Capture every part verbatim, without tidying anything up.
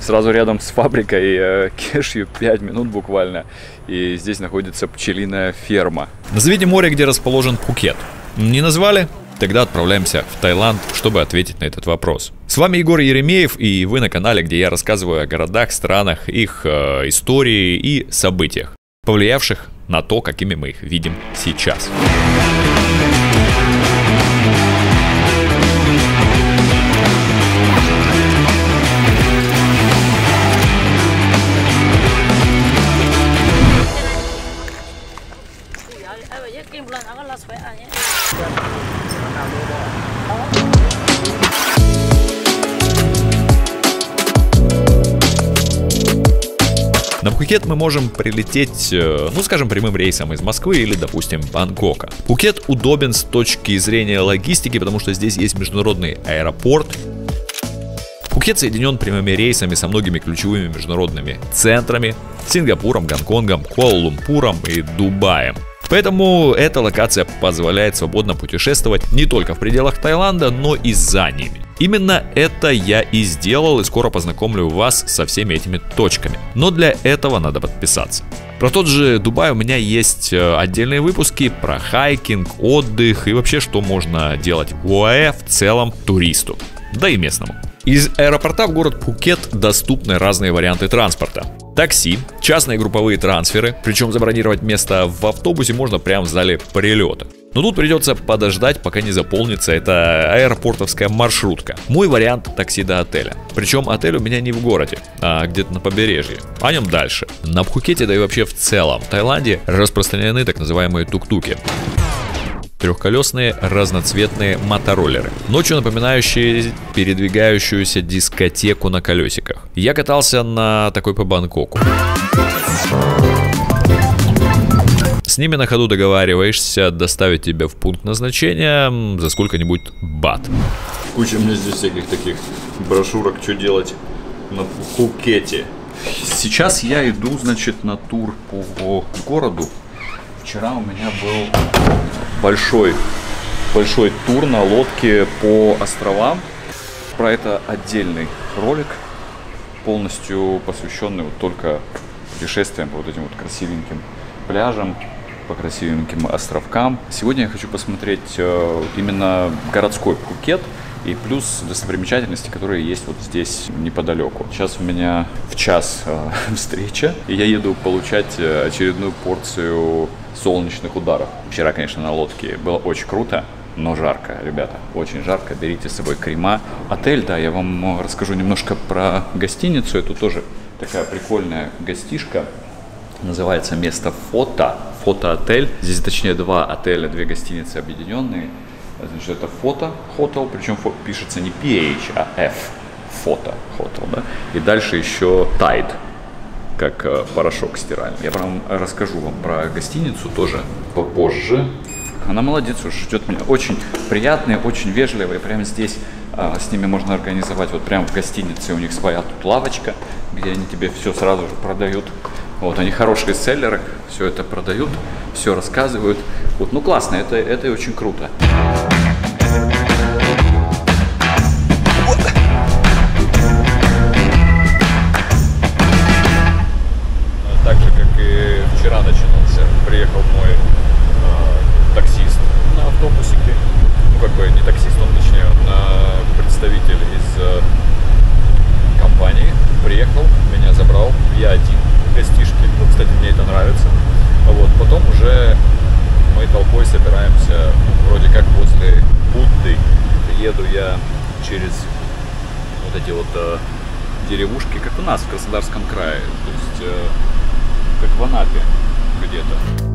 сразу рядом с фабрикой э, Кешью, пять минут буквально. И здесь находится пчелиная ферма. Назовите море, где расположен Пхукет. Не назвали? Тогда отправляемся в Таиланд, чтобы ответить на этот вопрос. С вами Егор Еремеев, и вы на канале, где я рассказываю о городах, странах, их э, истории и событиях, повлиявших на то, какими мы их видим сейчас. На Пхукет мы можем прилететь, ну скажем, прямым рейсом из Москвы или, допустим, Бангкока. Пхукет удобен с точки зрения логистики, потому что здесь есть международный аэропорт. Пхукет соединен прямыми рейсами со многими ключевыми международными центрами: Сингапуром, Гонконгом, Куала-Лумпуром и Дубаем. Поэтому эта локация позволяет свободно путешествовать не только в пределах Таиланда, но и за ними. Именно это я и сделал, и скоро познакомлю вас со всеми этими точками. Но для этого надо подписаться. Про тот же Дубай у меня есть отдельные выпуски про хайкинг, отдых и вообще, что можно делать в ОАЭ в целом туристу, да и местному. Из аэропорта в город Пхукет доступны разные варианты транспорта. Такси, частные групповые трансферы, причем забронировать место в автобусе можно прямо в зале прилета. Но тут придется подождать, пока не заполнится эта аэропортовская маршрутка. Мой вариант — такси до отеля. Причем отель у меня не в городе, а где-то на побережье. О нем дальше. На Пхукете, да и вообще в целом в Таиланде распространены так называемые тук-туки. Трехколесные разноцветные мотороллеры, ночью напоминающие передвигающуюся дискотеку на колесиках. Я катался на такой по Бангкоку. С ними на ходу договариваешься доставить тебя в пункт назначения за сколько-нибудь бат. Куча у меня здесь всяких таких брошюрок, что делать на Пхукете. Сейчас я иду, значит, на тур по городу. Вчера у меня был большой, большой тур на лодке по островам. Про это отдельный ролик, полностью посвященный вот только путешествиям по вот этим вот красивеньким пляжам, по красивеньким островкам. Сегодня я хочу посмотреть э, именно городской Пхукет и плюс достопримечательности, которые есть вот здесь неподалеку. Сейчас у меня в час э, встреча, и я еду получать очередную порцию солнечных ударов. Вчера, конечно, на лодке было очень круто, но жарко, ребята, очень жарко. Берите с собой крема. Отель, да, я вам расскажу немножко про гостиницу. Это тоже такая прикольная гостишка. Называется место Фото. Фото-отель. Здесь, точнее, два отеля, две гостиницы объединенные. Значит, это Фото Хотел, причем пишется не пи эйч, а F. Фото Хотел, да. И дальше еще Tide, как э, порошок стиральный. Я прям расскажу вам про гостиницу тоже попозже. Она молодец, уж ждет меня. Очень приятные, очень вежливые. Прямо здесь э, с ними можно организовать, вот прямо в гостинице. У них своя тут лавочка, где они тебе все сразу же продают. Вот, они хорошие селлеры, все это продают, все рассказывают. Вот, ну классно, это, это очень круто. Так же, как и вчера начинался, приехал мой э, таксист на автобусике. Ну, как бы не таксист, он, точнее, на представитель из э, компании. Приехал, меня забрал, я один в гостишке. Ну, кстати, мне это нравится. Вот, потом уже мы толпой собираемся, ну, вроде как возле Будды. Еду я через вот эти вот э, деревушки, как у нас в Краснодарском крае. То есть, э, как в Анапе где-то.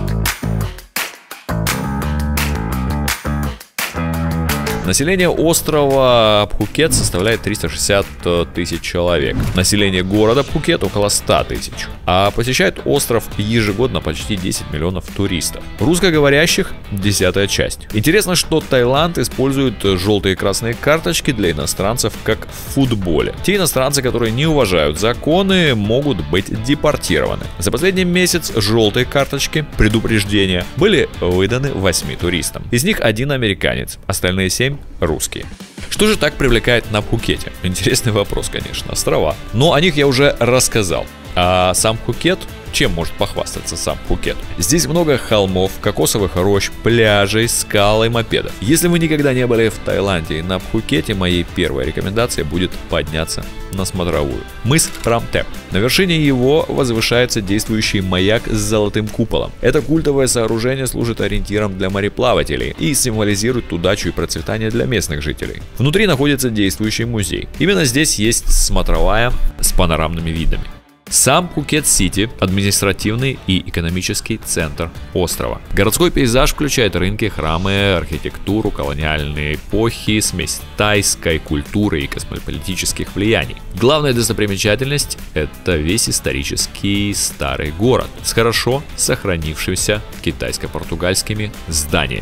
Население острова Пхукет составляет триста шестьдесят тысяч человек. Население города Пхукет около ста тысяч. А посещает остров ежегодно почти десять миллионов туристов. Русскоговорящих десятая часть. Интересно, что Таиланд использует желтые и красные карточки для иностранцев как в футболе. Те иностранцы, которые не уважают законы, могут быть депортированы. За последний месяц желтые карточки, предупреждения, были выданы восьми туристам. Из них один американец, остальные семь русские. Что же так привлекает на Пхукете? Интересный вопрос, конечно, острова. Но о них я уже рассказал. А сам Пхукет, чем может похвастаться сам Пхукет? Здесь много холмов, кокосовых рощ, пляжей, скал и мопедов. Если вы никогда не были в Таиланде и на Пхукете, моей первой рекомендацией будет подняться на смотровую. Мыс Рамтеп. На вершине его возвышается действующий маяк с золотым куполом. Это культовое сооружение служит ориентиром для мореплавателей и символизирует удачу и процветание для местных жителей. Внутри находится действующий музей. Именно здесь есть смотровая с панорамными видами. Сам Пхукет-Сити – административный и экономический центр острова. Городской пейзаж включает рынки, храмы, архитектуру, колониальные эпохи, смесь тайской культуры и космополитических влияний. Главная достопримечательность – это весь исторический старый город с хорошо сохранившимися китайско-португальскими зданиями.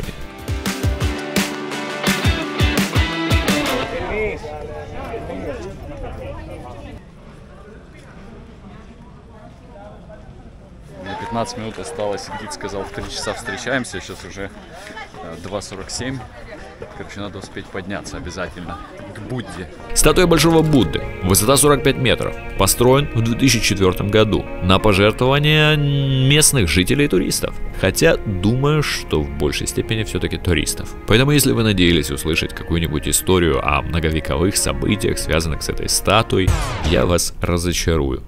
пятнадцать минут осталось, гид сказал, в три часа встречаемся, сейчас уже два сорок семь. Короче, надо успеть подняться обязательно к Будде. Статуя Большого Будды, высота сорок пять метров, построен в две тысячи четвёртом году на пожертвования местных жителей и туристов. Хотя, думаю, что в большей степени все-таки туристов. Поэтому, если вы надеялись услышать какую-нибудь историю о многовековых событиях, связанных с этой статуей, я вас разочарую.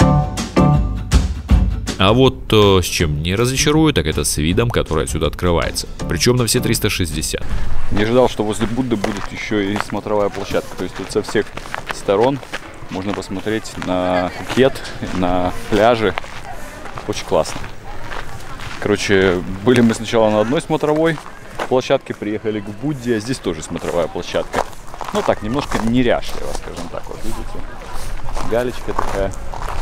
А вот то, с чем не разочарую, так это с видом, который отсюда открывается. Причем на все триста шестьдесят. Не ожидал, что возле Будды будет еще и смотровая площадка. То есть тут со всех сторон можно посмотреть на Пхукет, на пляжи. Очень классно. Короче, были мы сначала на одной смотровой площадке, приехали к Будде, а здесь тоже смотровая площадка. Ну так, немножко неряшливо, скажем так. Вот видите, галечка такая.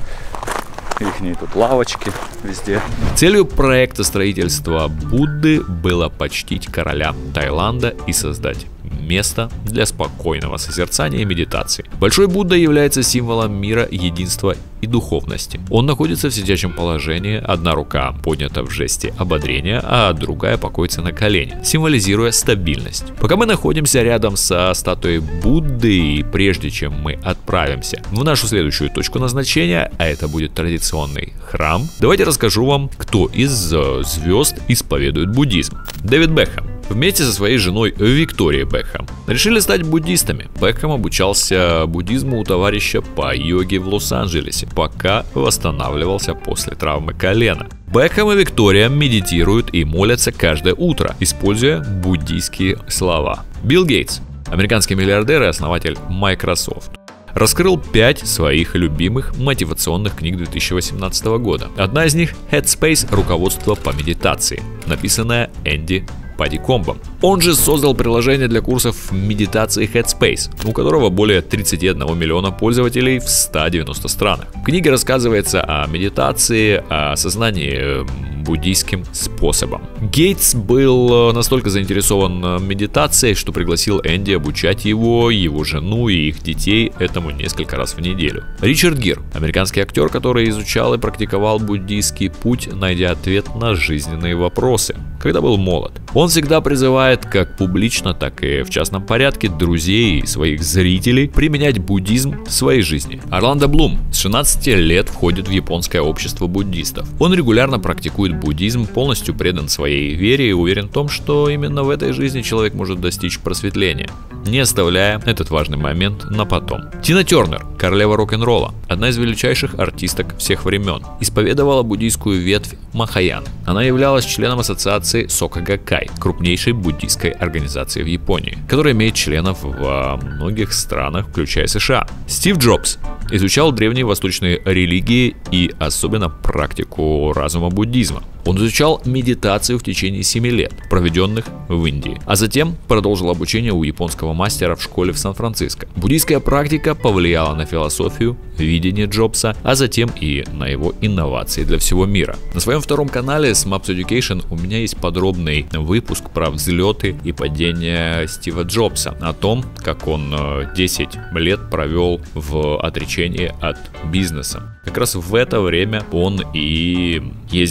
Ихние тут лавочки везде. Целью проекта строительства Будды было почтить короля Таиланда и создать место для спокойного созерцания и медитации. Большой Будда является символом мира, единства и духовности. Он находится в сидячем положении, одна рука поднята в жесте ободрения, а другая покоится на колене, символизируя стабильность. Пока мы находимся рядом со статуей Будды, и прежде чем мы отправимся в нашу следующую точку назначения, а это будет традиционный храм, давайте расскажу вам, кто из звезд исповедует буддизм. Дэвид Бекхэм вместе со своей женой Викторией Бекхэм решили стать буддистами. Бекхэм обучался буддизму у товарища по йоге в Лос-Анджелесе, пока восстанавливался после травмы колена. Бекхэм и Виктория медитируют и молятся каждое утро, используя буддийские слова. Билл Гейтс, американский миллиардер и основатель Microsoft, раскрыл пять своих любимых мотивационных книг две тысячи восемнадцатого года. Одна из них – Headspace – руководство по медитации, написанная Энди Падикомбом. Он же создал приложение для курсов медитации Headspace, у которого более тридцати одного миллиона пользователей в ста девяноста странах. В книге рассказывается о медитации, о сознании буддийским способом. Гейтс был настолько заинтересован медитацией, что пригласил Энди обучать его, его жену и их детей этому несколько раз в неделю. Ричард Гир, американский актер, который изучал и практиковал буддийский путь, найдя ответ на жизненные вопросы, когда был молод. Он всегда призывает как публично, так и в частном порядке друзей и своих зрителей применять буддизм в своей жизни. Орландо Блум с шестнадцати лет входит в японское общество буддистов. Он регулярно практикует буддизм, полностью предан своей вере и уверен в том, что именно в этой жизни человек может достичь просветления, не оставляя этот важный момент на потом. Тина Тернер, королева рок-н-ролла, одна из величайших артисток всех времен, исповедовала буддийскую ветвь Махаяны. Она являлась членом ассоциации Сока Гаккай, крупнейшей буддийской организации в Японии, которая имеет членов во многих странах, включая США. Стив Джобс изучал древние восточные религии и особенно практику разума буддизма. Он изучал медитацию в течение семи лет, проведенных в Индии, а затем продолжил обучение у японского мастера в школе в Сан-Франциско. Буддийская практика повлияла на философию, видение Джобса, а затем и на его инновации для всего мира. На своем втором канале Smaps Education у меня есть подробный выпуск про взлеты и падения Стива Джобса, о том, как он десять лет провел в отречении от бизнеса. Как раз в это время он и ездил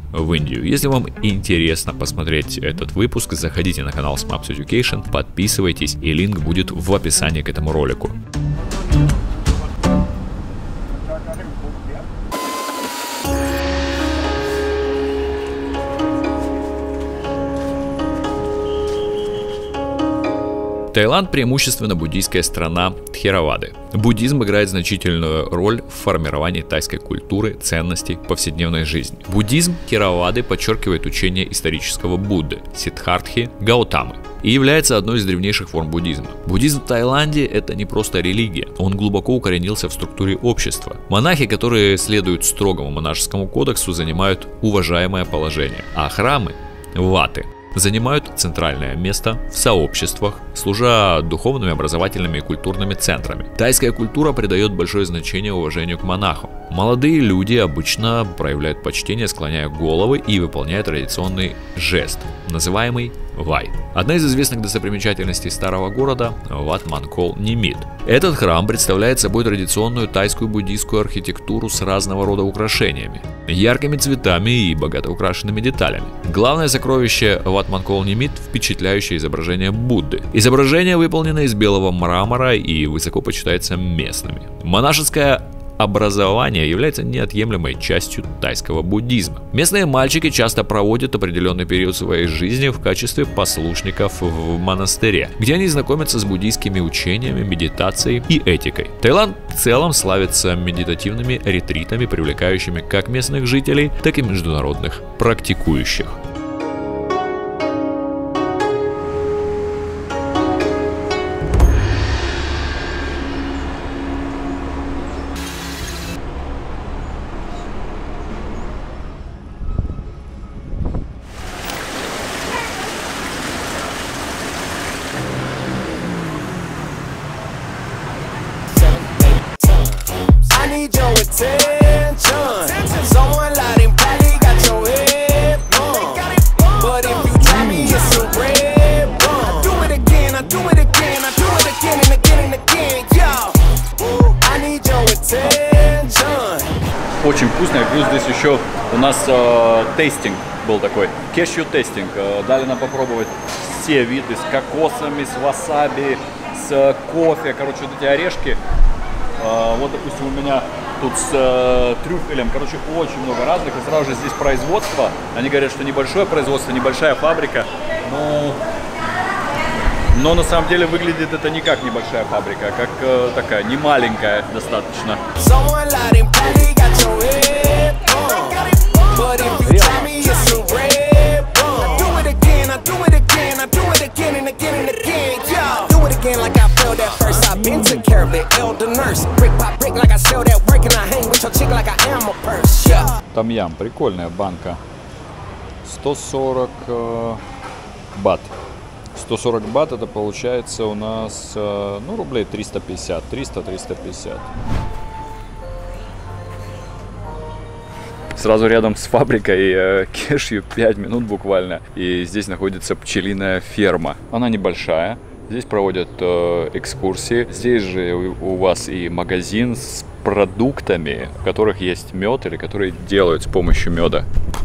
в Индию. Если вам интересно посмотреть этот выпуск, заходите на канал Smaps Education, подписывайтесь, и линк будет в описании к этому ролику. Таиланд преимущественно буддийская страна Тхеравады. Буддизм играет значительную роль в формировании тайской культуры, ценностей, повседневной жизни. Буддизм Тхеравады подчеркивает учение исторического Будды, Сиддхартхи Гаутамы, и является одной из древнейших форм буддизма. Буддизм в Таиланде — это не просто религия, он глубоко укоренился в структуре общества. Монахи, которые следуют строгому монашескому кодексу, занимают уважаемое положение, а храмы — ваты — занимают центральное место в сообществах, служа духовными, образовательными и культурными центрами. Тайская культура придает большое значение уважению к монахам. Молодые люди обычно проявляют почтение, склоняя головы и выполняя традиционный жест, называемый вай. Одна из известных достопримечательностей старого города – Wat Mankol Nimit. Этот храм представляет собой традиционную тайскую буддийскую архитектуру с разного рода украшениями, яркими цветами и богато украшенными деталями. Главное сокровище Wat Mankol Nimit – впечатляющее изображение Будды. Изображение выполнено из белого мрамора и высоко почитается местными. Монашеское образование является неотъемлемой частью тайского буддизма. Местные мальчики часто проводят определенный период своей жизни в качестве послушников в монастыре, где они знакомятся с буддийскими учениями, медитацией и этикой. Таиланд в целом славится медитативными ретритами, привлекающими как местных жителей, так и международных практикующих. Очень вкусная, плюс здесь еще у нас э, тестинг был такой, кешью тестинг, э, дали нам попробовать все виды с кокосами, с васаби, с э, кофе, короче, вот эти орешки, э, вот, допустим, у меня тут с э, трюфелем, короче, очень много разных, и сразу же здесь производство, они говорят, что небольшое производство, небольшая фабрика, но, но на самом деле выглядит это не как небольшая фабрика, а как э, такая, не маленькая достаточно. Том-ям, прикольная банка. сто сорок э, бат. сто сорок бат, это получается у нас, э, ну, рублей триста пятьдесят, триста — триста пятьдесят. Сразу рядом с фабрикой э, кешью пять минут буквально. И здесь находится пчелиная ферма. Она небольшая. Здесь проводят э, экскурсии. Здесь же у, у вас и магазин с продуктами, в которых есть мед или которые делают с помощью меда.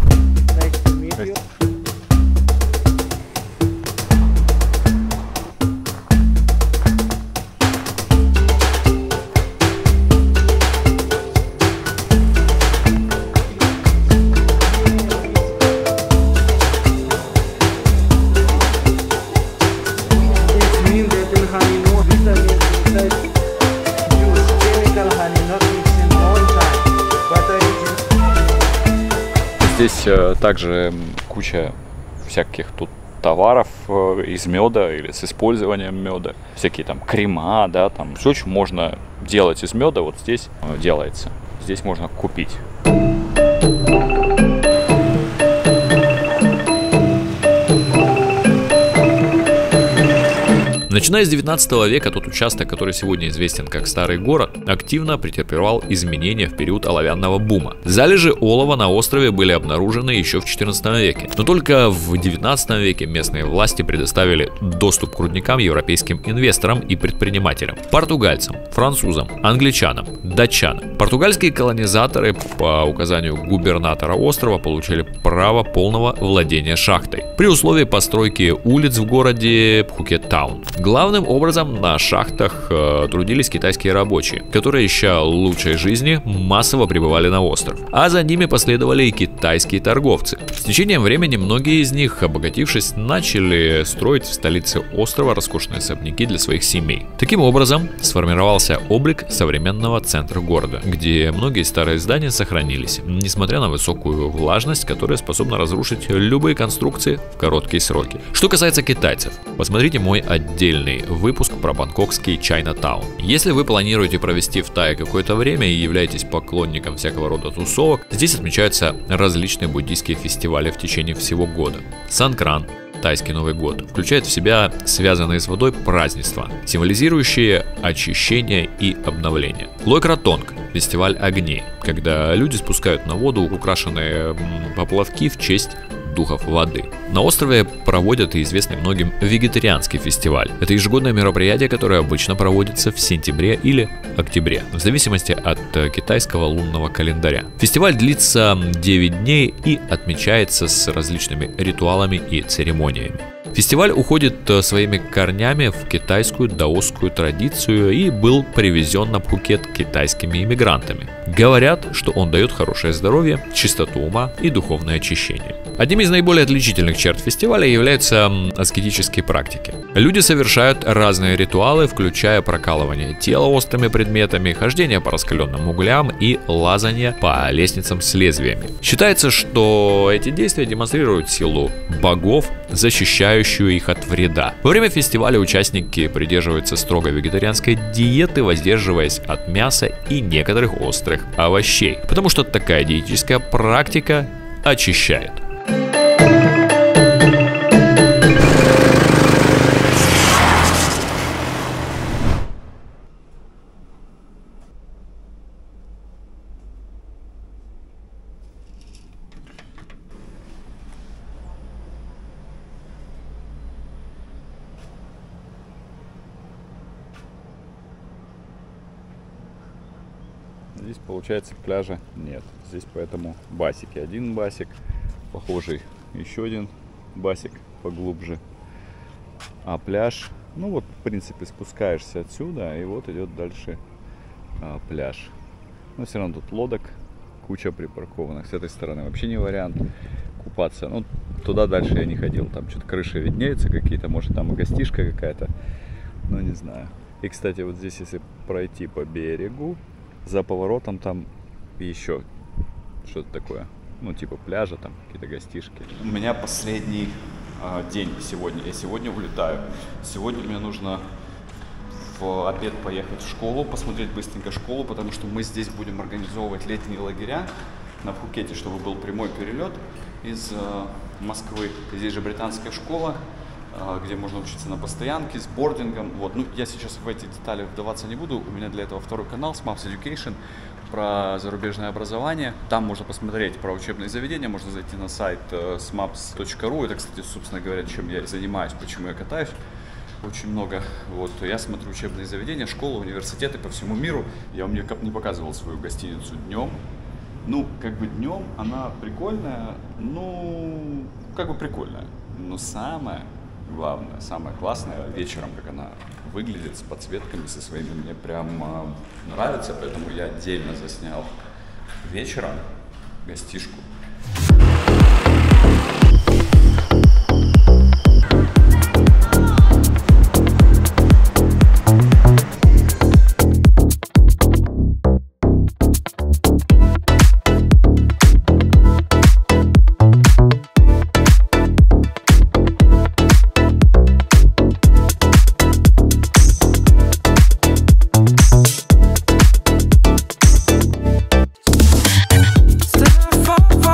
Здесь э, также куча всяких тут товаров э, из меда или с использованием меда. Всякие там крема, да, там все, что можно делать из меда, вот здесь э, делается. Здесь можно купить. Начиная с девятнадцатого века тот участок, который сегодня известен как Старый город, активно претерпевал изменения в период оловянного бума. Залежи олова на острове были обнаружены еще в четырнадцатом веке, но только в девятнадцатом веке местные власти предоставили доступ к рудникам европейским инвесторам и предпринимателям, португальцам, французам, англичанам, датчанам. Португальские колонизаторы по указанию губернатора острова получили право полного владения шахтой при условии постройки улиц в городе Пхукет-таун. Главным образом на шахтах э, трудились китайские рабочие, которые, ища лучшей жизни, массово прибывали на остров, а за ними последовали и китайские торговцы. С течением времени многие из них, обогатившись, начали строить в столице острова роскошные особняки для своих семей. Таким образом сформировался облик современного центра города, где многие старые здания сохранились, несмотря на высокую влажность, которая способна разрушить любые конструкции в короткие сроки. Что касается китайцев, посмотрите мой отдельный выпуск про бангкокский Чайнатаун. Если вы планируете провести в Тае какое-то время и являетесь поклонником всякого рода тусовок, здесь отмечаются различные буддийские фестивали в течение всего года. Санкран, тайский Новый год, включает в себя связанные с водой празднества, символизирующие очищение и обновление. Лой-Кратонг – фестиваль огней, когда люди спускают на воду украшенные поплавки в честь духов воды. На острове проводят и известный многим вегетарианский фестиваль. Это ежегодное мероприятие, которое обычно проводится в сентябре или октябре, в зависимости от китайского лунного календаря. Фестиваль длится девять дней и отмечается с различными ритуалами и церемониями. Фестиваль уходит своими корнями в китайскую даосскую традицию и был привезен на Пхукет китайскими иммигрантами. Говорят, что он дает хорошее здоровье, чистоту ума и духовное очищение. Одним из наиболее отличительных черт фестиваля являются аскетические практики. Люди совершают разные ритуалы, включая прокалывание тела острыми предметами, хождение по раскаленным углям и лазание по лестницам с лезвиями. Считается, что эти действия демонстрируют силу богов, защищающую их от вреда. Во время фестиваля участники придерживаются строго вегетарианской диеты, воздерживаясь от мяса и некоторых острых овощей, потому что такая диетическая практика очищает. Здесь, получается, пляжа нет. Здесь поэтому басики. Один басик, похожий, еще один басик поглубже. А пляж, ну вот, в принципе, спускаешься отсюда, и вот идет дальше а, пляж. Но все равно тут лодок куча припаркованных. С этой стороны вообще не вариант купаться. Ну, туда дальше я не ходил. Там что-то крыши виднеются какие-то, может, там и гостишка какая-то. Ну, не знаю. И, кстати, вот здесь, если пройти по берегу, за поворотом там еще что-то такое, ну типа пляжа, там какие-то гостишки. У меня последний э, день сегодня, я сегодня улетаю. Сегодня мне нужно в обед поехать в школу, посмотреть быстренько школу, потому что мы здесь будем организовывать летние лагеря на Пхукете, чтобы был прямой перелет из э, Москвы. Здесь же британская школа, где можно учиться на постоянке, с бордингом. Вот. Ну, я сейчас в эти детали вдаваться не буду. У меня для этого второй канал Смапс Education про зарубежное образование. Там можно посмотреть про учебные заведения, можно зайти на сайт смапс точка ру. Это, кстати, собственно говоря, чем я занимаюсь, почему я катаюсь. Очень много. Вот. Я смотрю учебные заведения, школы, университеты по всему миру. Я вам не показывал свою гостиницу днем. Ну, как бы днем она прикольная, ну, как бы прикольная. Но самое главное, самое классное вечером, как она выглядит с подсветками, со своими, мне прям э, нравится, поэтому я отдельно заснял вечером гостишку. Fall, fall.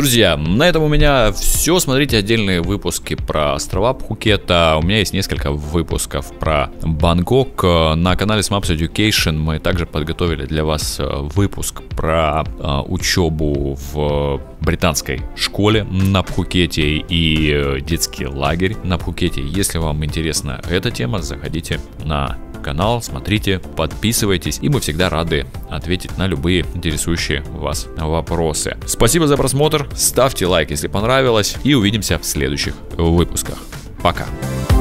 друзья, на этом у меня все. Смотрите отдельные выпуски про острова Пхукета. У меня есть несколько выпусков про Бангкок. На канале Smaps Education мы также подготовили для вас выпуск про uh, учебу в британской школе на Пхукете и детский лагерь на Пхукете. Если вам интересна эта тема, заходите на канал, смотрите, подписывайтесь, и мы всегда рады ответить на любые интересующие вас вопросы. Спасибо за просмотр, ставьте лайк, если понравилось, и увидимся в следующих выпусках. Пока!